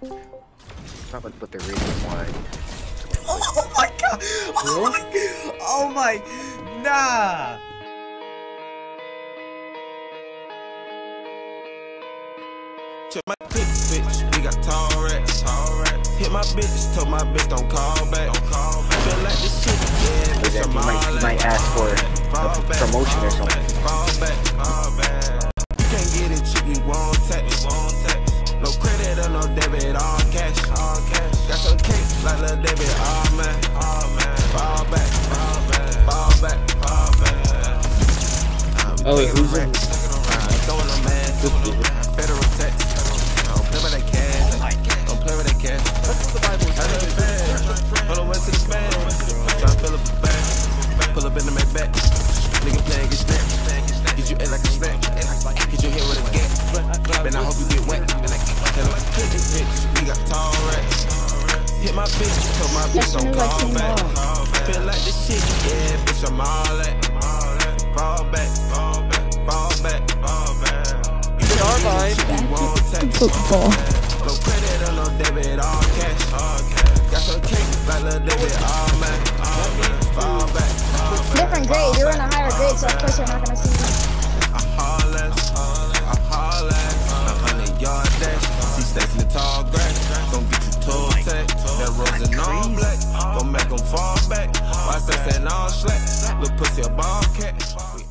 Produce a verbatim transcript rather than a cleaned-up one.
Not with, with the radiant wine. Oh my god! Oh my god! Oh my... Nah! Check my pick, bitch. We got tall rats. Hit my bitch, told my bitch don't call back. Don't call back. Feel like this shit, yeah, bitch, I'm you might, you might ask for a promotion or something. Fall back, fall back. You can't get it cheap, we won't tax. No credit or no debit, all cash. All cash. Got some cake, like little debit, all man. All man. Fall back, fall back, fall back, fall back. Oh, wait, who's in? Throwing them ass. Federal tax. Don't play with that cash. Don't play with that cash. I know it's bad. Hold on, went to the bag. Try to fill up the bag. Pull up in the make back. Nigga playing, get snapped. Get you ate like a snack. Get your head with a gap. Then I hope you get wet. Tell him, hit this bitch. We got tall rats. Hit my bitch, told my bitch don't call back. Feel like this shit, yeah, bitch, I'm all that. Fall back, fall back, fall back, fall back. Football. No credit or no debit, all cash. Got some cake, like little debit, all man. Fall back, fall back. Different grade. You're in a higher grade, so of course you're not gonna see me. I haul ass, I haul ass. A hundred yard dash. See stacks in the tall grass. Gon' get you toe tech. That rose and all black. Gon' make them fall back. Why say that all slack? Look pussy a ball cat.